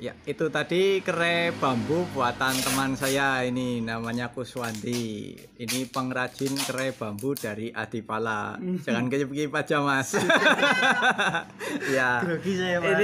Ya, itu tadi kere bambu buatan teman saya ini namanya Kuswandi. Ini pengrajin kere bambu dari Adipala. Jangan kejepit aja, Mas. Ya. Grogi saya, Mas.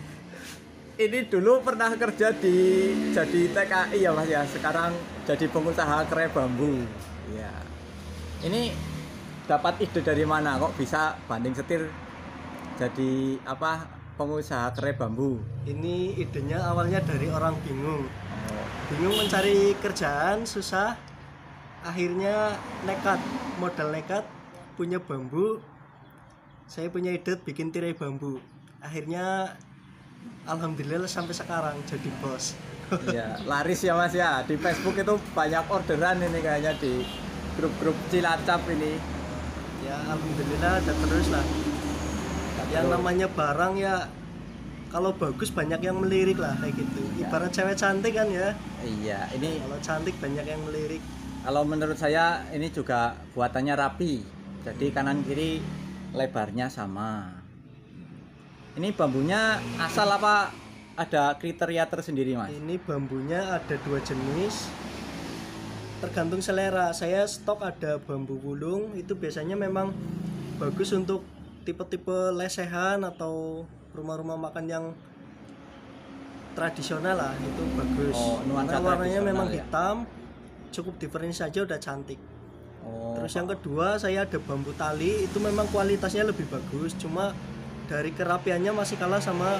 Ini dulu pernah kerja jadi TKI ya, Mas ya. Sekarang jadi pengusaha kere bambu. Ya. Ini dapat ide dari mana kok bisa banting setir jadi pengusaha kere bambu? Ini idenya awalnya dari orang bingung. Bingung mencari kerjaan, susah. Akhirnya modal nekat, punya bambu. Saya punya ide bikin tirai bambu. Akhirnya alhamdulillah sampai sekarang jadi bos. Ya, laris ya Mas ya. Di Facebook itu banyak orderan ini kayaknya di grup-grup Cilacap ini. Ya alhamdulillah ada terus lah. Yang namanya barang ya kalau bagus banyak yang melirik lah kayak gitu. Ibarat cewek cantik kan ya. Iya, ini Kalau cantik banyak yang melirik. kalau menurut saya ini juga buatannya rapi. Jadi kanan kiri lebarnya sama. Ini bambunya asal apa ada kriteria tersendiri, Mas? Ini bambunya ada 2 jenis. Tergantung selera. Saya stok ada bambu gulung, itu biasanya memang bagus untuk tipe-tipe lesehan atau rumah-rumah makan yang tradisional lah, itu bagus. Nuansa warnanya memang ya? hitam, cukup diferensi saja udah cantik. Terus yang kedua saya ada bambu tali, itu memang kualitasnya lebih bagus, cuma dari kerapiannya masih kalah sama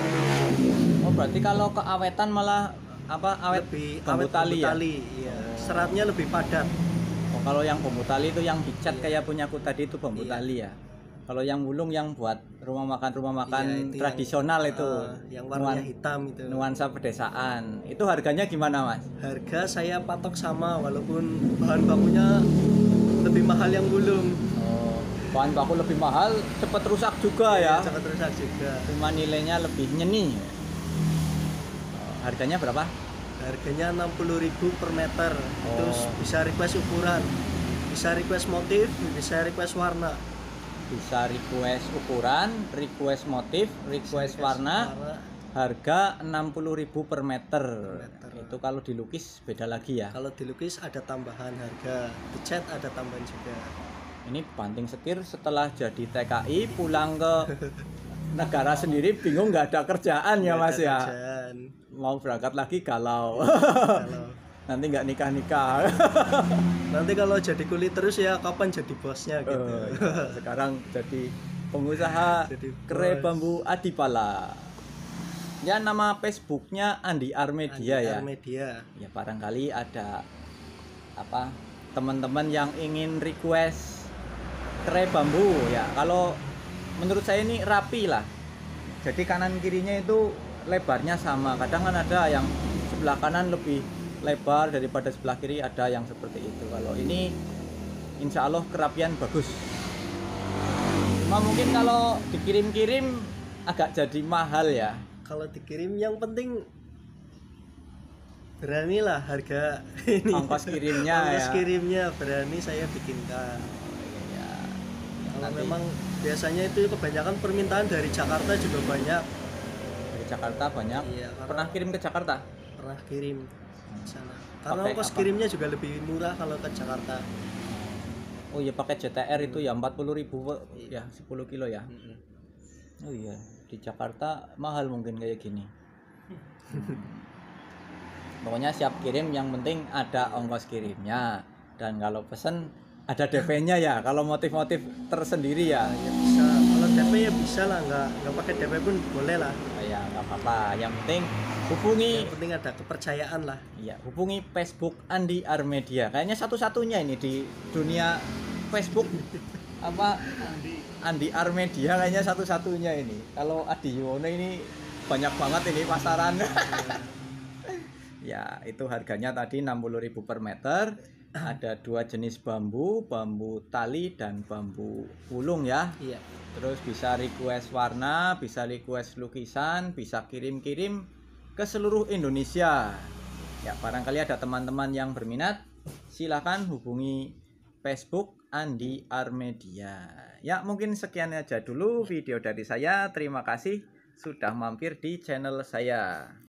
berarti kalau keawetan malah awet lebih bambu awet tali ya? Iya. Seratnya lebih padat. Kalau yang bambu tali itu yang dicat kayak punyaku tadi itu bambu tali ya. Kalau yang wulung yang buat rumah makan itu tradisional itu yang warnanya hitam itu. Nuansa pedesaan. Itu harganya gimana, Mas? Harga saya patok sama walaupun bahan bakunya lebih mahal yang gulung. Bahan baku lebih mahal, cepat rusak juga ya. Cepat rusak juga. Cuma nilainya lebih nyeni. Harganya berapa? Harganya 60.000 per meter. Terus bisa request ukuran, bisa request motif, bisa request warna. Bisa request ukuran, request motif, request warna. Harga 60.000 per meter. Itu kalau dilukis beda lagi ya. Kalau dilukis ada tambahan harga, dicat ada tambahan juga. Ini banting setir setelah jadi TKI pulang ke negara sendiri bingung nggak ada kerjaan ya Mas ya. Mau berangkat lagi galau. Nanti nggak nikah-nikah. Nanti kalau jadi kulit terus ya kapan jadi bosnya gitu. Ya, sekarang jadi pengusaha kere bambu Adipala. Ya, nama Facebooknya Andi Armedia ya. Armedia. Ya barangkali ada teman-teman yang ingin request kere bambu ya. Kalau menurut saya ini rapi lah. Jadi kanan kirinya itu lebarnya sama. Kadang kan ada yang sebelah kanan lebih lebar daripada sebelah kiri, ada yang seperti itu. Kalau ini insya Allah kerapian bagus. Cuma mungkin kalau dikirim-kirim agak jadi mahal ya. Kalau dikirim yang penting beranilah harga ini. Ongkos kirimnya ongkos kirimnya berani saya bikinkan. Ya, kalau memang biasanya itu kebanyakan permintaan dari Jakarta juga banyak. Dari Jakarta banyak. Iya, pernah kirim ke Jakarta? Pernah kirim sana. Karena ongkos kirimnya juga lebih murah kalau ke Jakarta. Oh iya, pakai JTR itu ya 40.000 ya 10 kilo ya. Oh iya, di Jakarta mahal mungkin kayak gini. Pokoknya siap kirim, yang penting ada ongkos kirimnya. Dan kalau pesen ada DP-nya ya. Kalau motif-motif tersendiri ya. Ya bisa. Kalau DP ya bisa lah, nggak pakai DP pun boleh lah. Ya nggak apa-apa. Yang penting hubungi. Yang penting ada kepercayaan lah. Iya, hubungi Facebook Andi Armedia. Kayaknya satu-satunya ini di dunia Facebook Andi Armedia kayaknya satu-satunya ini. Kalau Adi Yuwono ini banyak banget ini pasaran. Ya, itu harganya tadi 60.000 per meter. Ada 2 jenis bambu, bambu tali dan bambu ulung ya. Iya. Terus bisa request warna, bisa request lukisan, bisa kirim-kirim ke seluruh Indonesia. Ya, barangkali ada teman-teman yang berminat, silakan hubungi Facebook Andi Armedia. Ya, mungkin sekian aja dulu video dari saya. Terima kasih. sudah mampir di channel saya.